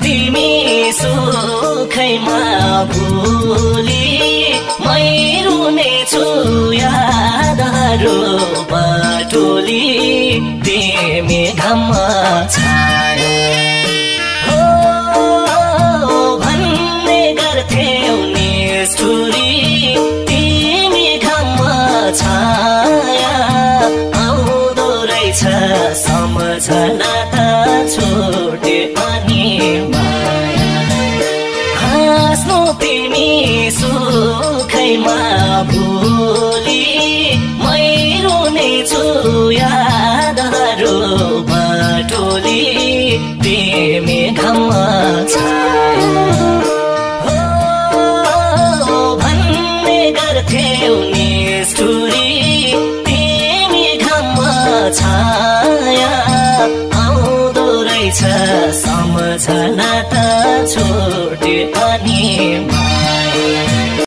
तिमी सुखैमा भुली मै रुने छु यादहरू बटोली तिमी घाममा छाया हो भन्ने गर्थ्यौ निष्ठुरी तिमी घाममा छाया आउँदो रहेछ सम्झना त छोटे अनि माया हाँस्नु तिमी सुखैमा भुली मै रुने छु यादहरू बटोली तिमी घाममा छाया हो भन्ने गर्थ्यौ निष्ठुरी तिमी घाममा छाया आउँदो रहेछ सम्झना त छोटे अनि